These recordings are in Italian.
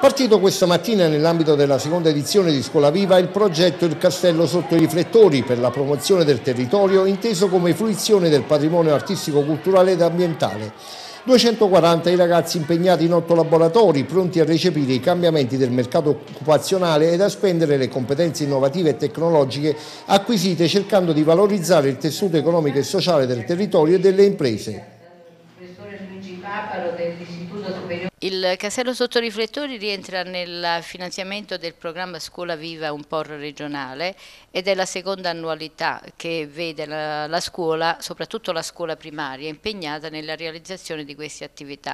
Partito questa mattina nell'ambito della seconda edizione di Scuola Viva il progetto Il Castello sotto i riflettori per la promozione del territorio inteso come fruizione del patrimonio artistico-culturale ed ambientale. 240 i ragazzi impegnati in 8 laboratori pronti a recepire i cambiamenti del mercato occupazionale ed a spendere le competenze innovative e tecnologiche acquisite cercando di valorizzare il tessuto economico e sociale del territorio e delle imprese. Il Castello sotto riflettori rientra nel finanziamento del programma Scuola Viva un po' regionale ed è la seconda annualità che vede la scuola, soprattutto la scuola primaria, impegnata nella realizzazione di queste attività.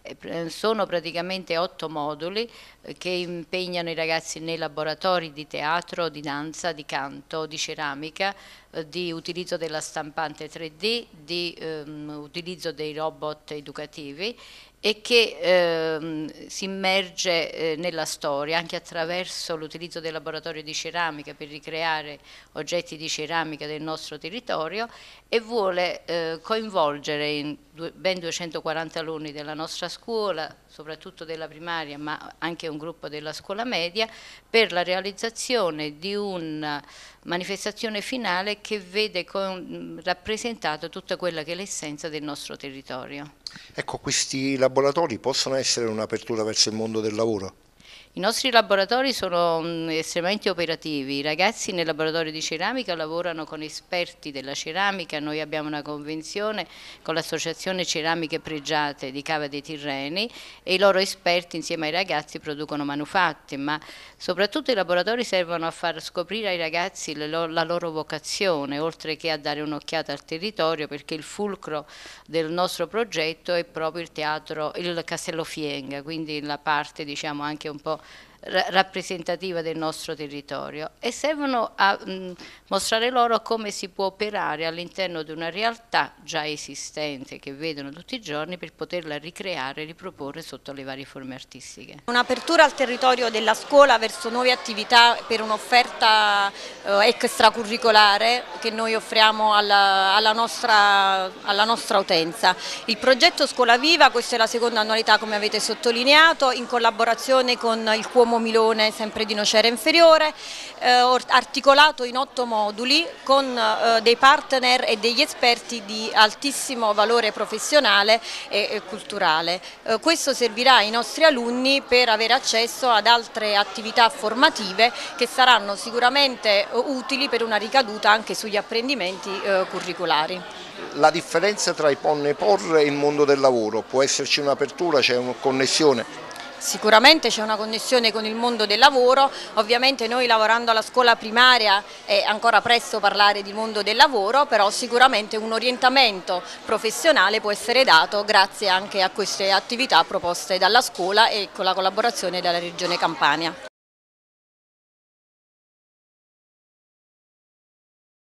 Sono praticamente 8 moduli che impegnano i ragazzi nei laboratori di teatro, di danza, di canto, di ceramica, di utilizzo della stampante 3D, di utilizzo dei robot educativi e che si immerge nella storia anche attraverso l'utilizzo del laboratorio di ceramica per ricreare oggetti di ceramica del nostro territorio e vuole coinvolgere ben 240 alunni della nostra scuola, soprattutto della primaria ma anche un gruppo della scuola media, per la realizzazione di una manifestazione finale che vede rappresentato tutta quella che è l'essenza del nostro territorio. Ecco, questi laboratori possono essere un'apertura verso il mondo del lavoro? I nostri laboratori sono estremamente operativi, i ragazzi nel laboratorio di ceramica lavorano con esperti della ceramica, noi abbiamo una convenzione con l'associazione Ceramiche Pregiate di Cava dei Tirreni e i loro esperti insieme ai ragazzi producono manufatti, ma soprattutto i laboratori servono a far scoprire ai ragazzi la loro vocazione, oltre che a dare un'occhiata al territorio, perché il fulcro del nostro progetto è proprio il Castello Fienga, quindi la parte diciamo anche un po' rappresentativa del nostro territorio e servono a mostrare loro come si può operare all'interno di una realtà già esistente che vedono tutti i giorni per poterla ricreare e riproporre sotto le varie forme artistiche. Un'apertura al territorio della scuola verso nuove attività per un'offerta extracurricolare che noi offriamo alla nostra utenza. Il progetto Scuola Viva, questa è la seconda annualità come avete sottolineato, in collaborazione con il Cuomo Milone, sempre di Nocera Inferiore, articolato in 8 moduli con dei partner e degli esperti di altissimo valore professionale e culturale. Questo servirà ai nostri alunni per avere accesso ad altre attività formative che saranno sicuramente utili per una ricaduta anche sugli apprendimenti curriculari. La differenza tra i PON e i POR e il mondo del lavoro, può esserci un'apertura, c'è una connessione? Sicuramente c'è una connessione con il mondo del lavoro, ovviamente noi lavorando alla scuola primaria è ancora presto parlare di mondo del lavoro, però sicuramente un orientamento professionale può essere dato grazie anche a queste attività proposte dalla scuola e con la collaborazione della Regione Campania.